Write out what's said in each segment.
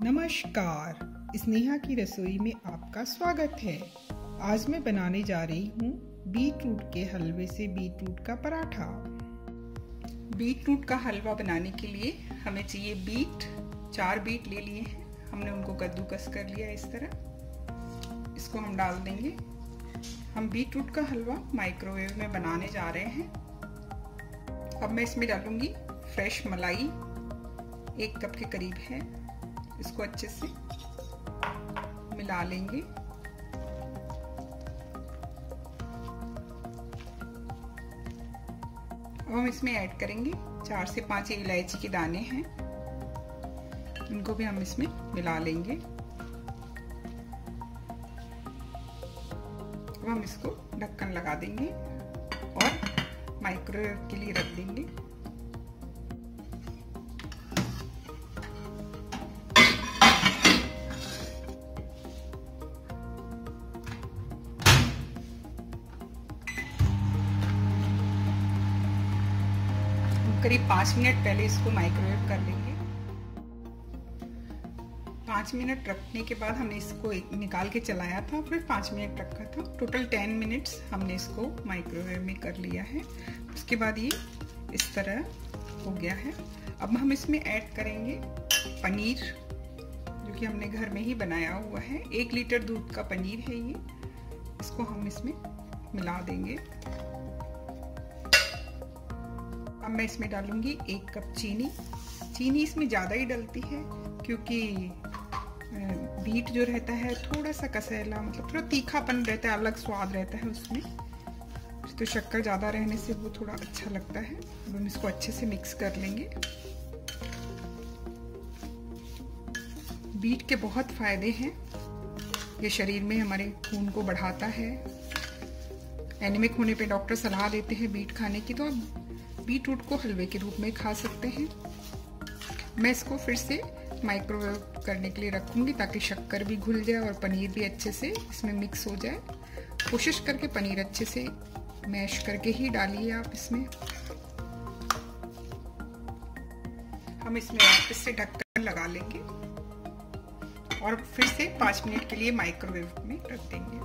नमस्कार, स्नेहा की रसोई में आपका स्वागत है। आज मैं बनाने जा रही हूँ बीटरूट के हलवे से बीटरूट का पराठा। बीटरूट का हलवा बनाने के लिए हमें चाहिए बीट। 4 बीट ले लिए हैं, हमने उनको कद्दूकस कर लिया इस तरह। इसको हम डाल देंगे। हम बीटरूट का हलवा माइक्रोवेव में बनाने जा रहे हैं। अब मैं इसमें डालूंगी फ्रेश मलाई, 1 कप के करीब है। इसको अच्छे से मिला लेंगे। अब हम इसमें ऐड करेंगे 4 से 5 इलायची के दाने हैं, इनको भी हम इसमें मिला लेंगे। अब हम इसको ढक्कन लगा देंगे और माइक्रोवेव के लिए रख देंगे। करीब 5 मिनट पहले इसको माइक्रोवेव कर लेंगे। 5 मिनट रखने के बाद हमने इसको निकाल के चलाया था, फिर 5 मिनट रखा था। टोटल 10 मिनट्स हमने इसको माइक्रोवेव में कर लिया है। उसके बाद ये इस तरह हो गया है। अब हम इसमें ऐड करेंगे पनीर, जो कि हमने घर में ही बनाया हुआ है। 1 लीटर दूध का पनीर है ये। इसको हम इसमें मिला देंगे। अब मैं इसमें डालूंगी 1 कप चीनी। चीनी इसमें ज़्यादा ही डलती है क्योंकि बीट जो रहता है थोड़ा सा कसैला, मतलब थोड़ा तीखापन रहता है, अलग स्वाद रहता है उसमें, तो शक्कर ज़्यादा रहने से वो थोड़ा अच्छा लगता है। अब हम इसको अच्छे से मिक्स कर लेंगे। बीट के बहुत फायदे हैं। ये शरीर में हमारे खून को बढ़ाता है। एनीमिक होने पे डॉक्टर सलाह देते हैं बीट खाने की, तो आप बीटरूट को हलवे के रूप में खा सकते हैं। मैं इसको फिर से माइक्रोवेव करने के लिए रखूंगी ताकि शक्कर भी घुल जाए और पनीर भी अच्छे से इसमें मिक्स हो जाए। कोशिश करके पनीर अच्छे से मैश करके ही डालिए आप इसमें। हम इसमें वापस से ढक्कन लगा लेंगे और फिर से 5 मिनट के लिए माइक्रोवेव में रख देंगे।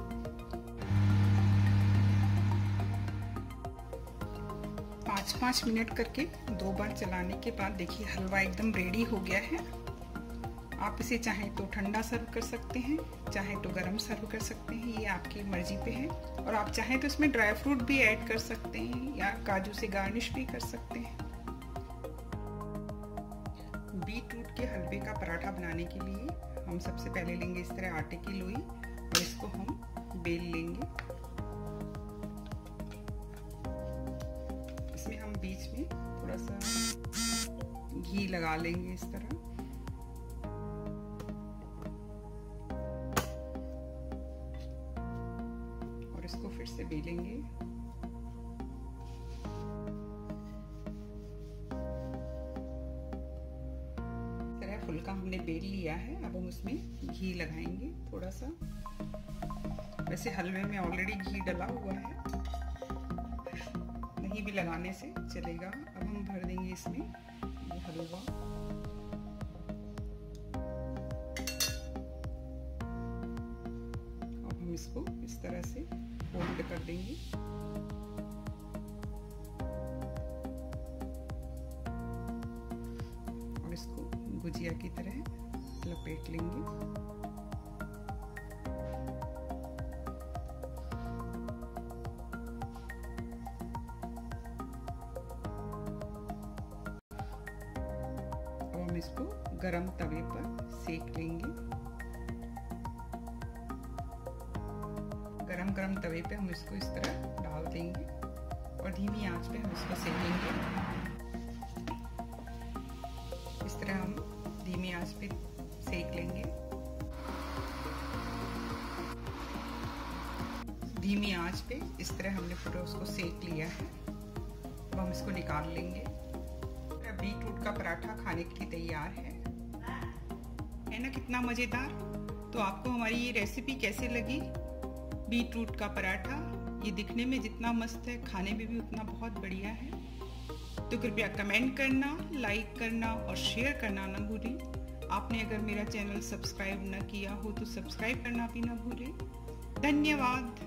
5 मिनट करके 2 बार चलाने के बाद देखिए हलवा एकदम रेडी हो गया है। आप इसे चाहे तो ठंडा सर्व कर सकते हैं, चाहे तो गरम सर्व कर सकते हैं, ये आपकी मर्जी पे है। और आप चाहे तो इसमें ड्राई फ्रूट भी ऐड कर सकते हैं या काजू से गार्निश भी कर सकते हैं। बीटरूट के हलवे का पराठा बनाने के लिए हम सबसे पहले लेंगे इस तरह आटे की लोई और इसको हम बेल लेंगे। इसमें हम बीच में थोड़ा सा घी लगा लेंगे इस तरह। और इसको फिर से बेलेंगे। इस तरह फुल्का हमने बेल लिया है। अब हम उसमें घी लगाएंगे थोड़ा सा। वैसे हलवे में ऑलरेडी घी डला हुआ है, नहीं भी लगाने से चलेगा। अब हम भर देंगे इसमें ये हलवा। अब हम इसको इस तरह से फोल्ड कर देंगे। और इसको गुजिया की तरह लपेट लेंगे। हम इसको गरम तवे पर सेक लेंगे। गरम तवे पे हम इसको इस तरह डाल देंगे और धीमी आंच पे हम इसको सेकेंगे। इस तरह हम धीमी आंच पे सेक लेंगे। धीमी आंच पे इस तरह हमने पूरा उसको सेक लिया है। अब हम इसको निकाल लेंगे। बीटरूट का पराठा खाने के लिए तैयार है ना? कितना मजेदार। तो आपको हमारी ये रेसिपी कैसे लगी? बीटरूट का पराठा ये दिखने में जितना मस्त है, खाने में भी उतना बहुत बढ़िया है। तो कृपया कमेंट करना, लाइक करना और शेयर करना ना भूलें। आपने अगर मेरा चैनल सब्सक्राइब न किया हो तो सब्सक्राइब करना भी ना भूलें। धन्यवाद।